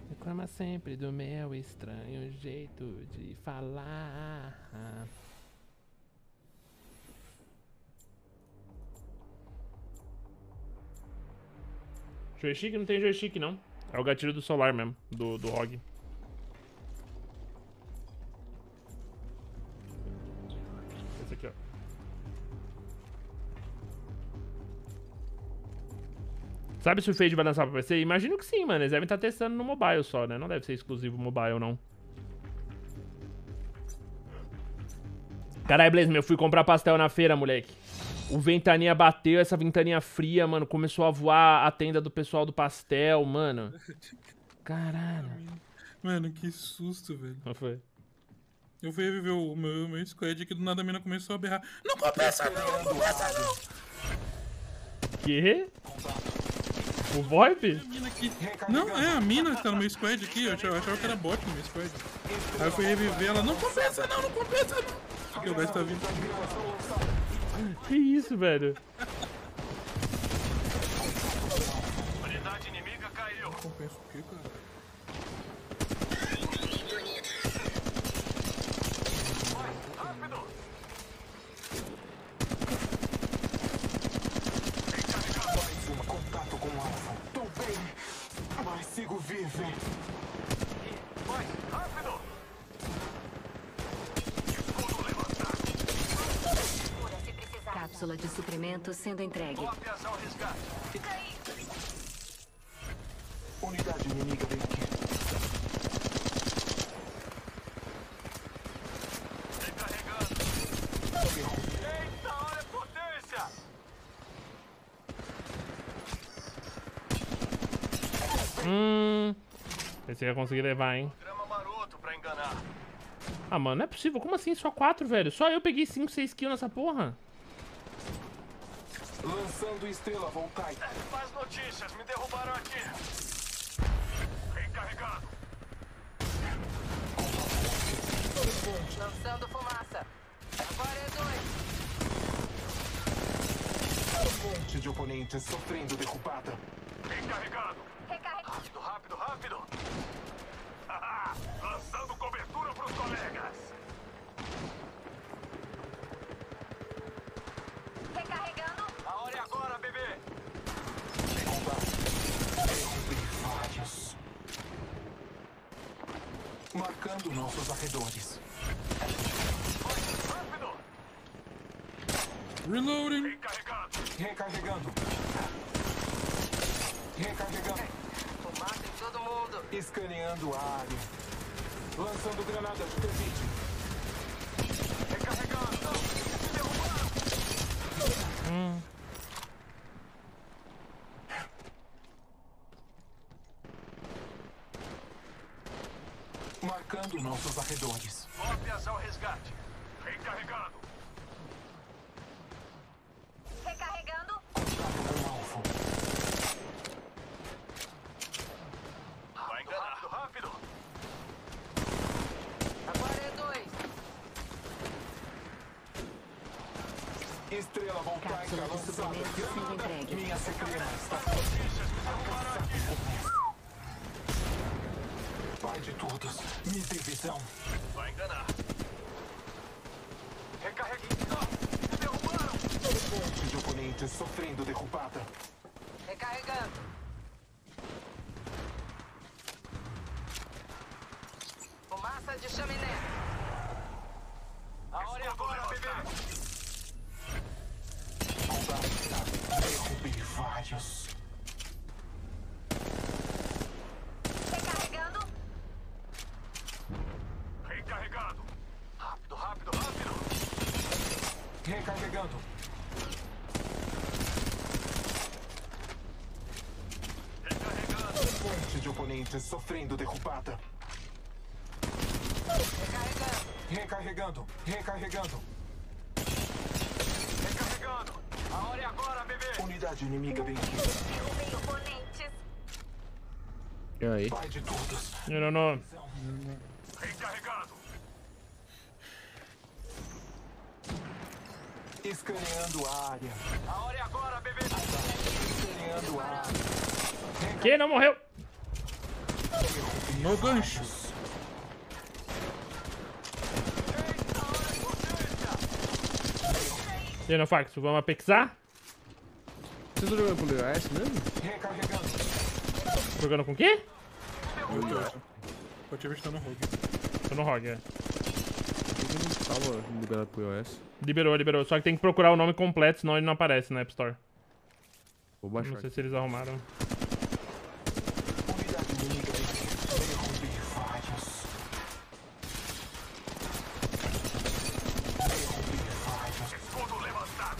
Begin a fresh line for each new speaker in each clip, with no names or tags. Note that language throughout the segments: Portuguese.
Reclama sempre do meu estranho jeito de falar. Joystick? Não tem joystick, não. É o gatilho do celular mesmo, do ROG. Esse aqui, ó. Sabe se o Fade vai lançar pra PC? Imagino que sim, mano. Eles devem estar testando no mobile só, né? Não deve ser exclusivo mobile, não. Caralho, Blaze, eu fui comprar pastel na feira, moleque. O ventania bateu, essa ventania fria, mano. Começou a voar a tenda do pessoal do pastel, mano. Caralho.
Mano, que susto, velho.
Não foi?
Eu fui reviver o meu squad aqui, do nada a mina começou a berrar. Não compensa não, não compensa não.
Que? O VoIP?
Não, é a mina que tá no meu squad aqui. Eu achava que era bot no meu squad. Aí eu fui reviver ela. Não compensa não, não compensa não. Porque o gás tá vindo.
Que isso, velho?
Unidade inimiga caiu.
Não compensa o quê, cara?
Rápido!
Mais um contato com o alvo. Tô bem, mas sigo vivo.
Vai, rápido!
Cápsula de suprimento sendo entregue.
Cópias ao resgate. Fica aí!
Unidade inimiga vem aqui.
Recarregando. Eita, olha a potência!
Esse ia conseguir levar, hein?
Grama maroto pra enganar.
Ah, mano, não é possível. Como assim? Só 4, velho? Só eu peguei 5, 6 kills nessa porra.
Lançando estrela Voltai.
Faz notícias, me derrubaram aqui. Recarregado.
Lançando fumaça. Agora é 2.
Monte de oponentes sofrendo derrubada.
Recarregado. Rápido, rápido, rápido. Lançando cobertura pros colegas.
Recarregando.
A hora é agora, bebê.
Derrubei vários. Marcando nossos arredores.
Rápido.
Reloading.
Recarregado.
Recarregando. Recarregando.
Fumaça em todo mundo.
Escaneando a área. Lançando granada de termite.
Recarregando. Me derrubaram.
Marcando nossos arredores.
Cópias ao resgate. Recarregado.
Recarregando.
Contato com alvo.
Vai enganar. Rápido, rápido.
Agora é 2.
Estrela Voltai
Cápsula de
lançada.
suprimento sendo entregue.
Minha suprema está
Notícias, me derrubaram aqui.
pai de todos. Me dê visão.
Vai enganar. Recarregando. Me derrubaram.
Monte de oponentes sofrendo derrubada.
Recarregando. Fumaça de chaminé.
A hora é agora, bebê.
Derrubei vários.
Recarregando.
Recarregado. Rápido, rápido, rápido.
Recarregando.
Recarregando.
Monte de oponentes sofrendo derrubada.
Recarregando.
Recarregando. Recarregando.
Recarregando. A hora é agora, bebê.
Unidade inimiga vem aqui.
Derrubei oponentes.
E aí?
Pai de todos.
Eu não.
Recarregado.
Escaneando a área.
A hora é agora, bebê.
Escaneando a área.
Que? Não morreu?
Derrubei
No gancho.
E aí, Nofax, vamos apexar?
Vocês estão jogando pro iOS mesmo?
Recarregando.
Jogando com o quê?
Pode te ver no rogue.
Tô no ROG, é.
Eu não tava liberado pro iOS.
Liberou. Só que tem que procurar o nome completo, senão ele não aparece na App Store.
Vou baixar.
Não sei se eles arrumaram.
Unidade inimiga derrubi vários. Derrubi vários.
Escudo levantado.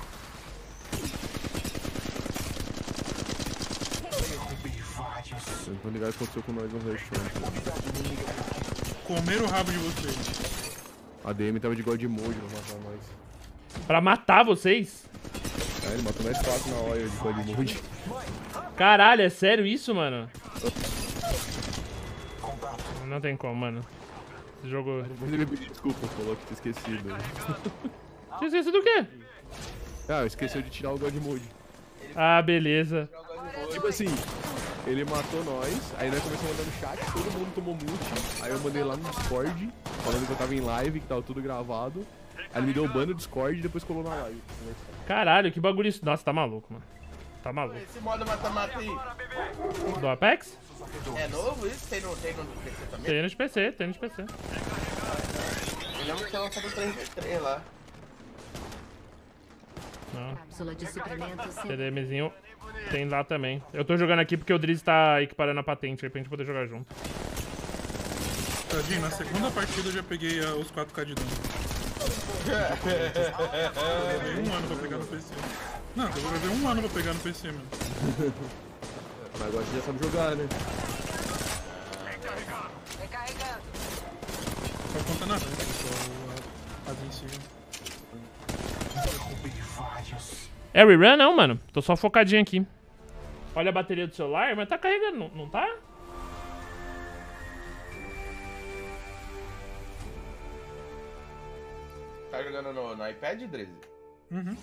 Derrubi vários.
Vocês vão ligar o que aconteceu com nós no Rush.
Unidade inimiga.
Comer o rabo de vocês.
A DM tava de God Mode pra matar nós.
Pra matar vocês?
É, ele matou mais fácil na hora de God Mode.
Caralho, é sério isso, mano?
Contato.
Não tem como, mano. Esse jogo...
Mas ele pediu desculpa, falou que tinha esquecido.
Tinha esquecido do quê?
Ah, esqueceu de tirar o God Mode.
Ah, beleza.
Tipo assim, ele matou nós, aí nós começamos a mandar no chat, todo mundo tomou mute. Aí eu mandei lá no Discord, falando que eu tava em live, que tava tudo gravado. Aí ele me deu o ban no Discord e depois colou na live.
Caralho, que bagulho isso. Nossa, tá maluco, mano. Tá maluco.
Esse modo mata-mata aí,
Do Apex?
é novo isso? Tem no PC também?
Tem no PC, tem no PC.
Eu lembro que tinha lançado o 3v3 lá.
Não.
Cápsula de suprimento sem...
TDMzinho tem lá também. Eu tô jogando aqui porque o Drizzy tá equiparando a patente aí pra gente poder jogar junto.
Tadinho, na segunda partida eu já peguei os 4K de dano. Eu levei 1 ano pra pegar no PC. Não, eu levei 1 ano pra pegar no PC, mano.
Mas agora você já sabe jogar, né?
Recarregando.
Só conta na rede, só as em cima.
Derrubi vários.
É rerun? Não, mano. Tô só focadinho aqui. Olha a bateria do celular, mas tá carregando, não tá?
Tá jogando no iPad, Drizzy?
Uhum.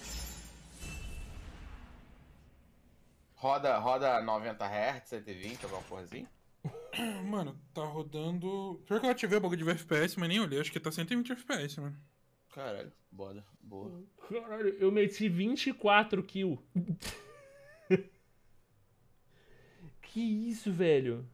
Roda 90 Hz, 120, alguma porra assim?
Mano, tá rodando... Pior que eu ativei o bagulho de FPS, mas nem olhei. Acho que tá 120 FPS, mano.
Caralho, boa.
Caralho, eu meti 24 kills. Que isso, velho?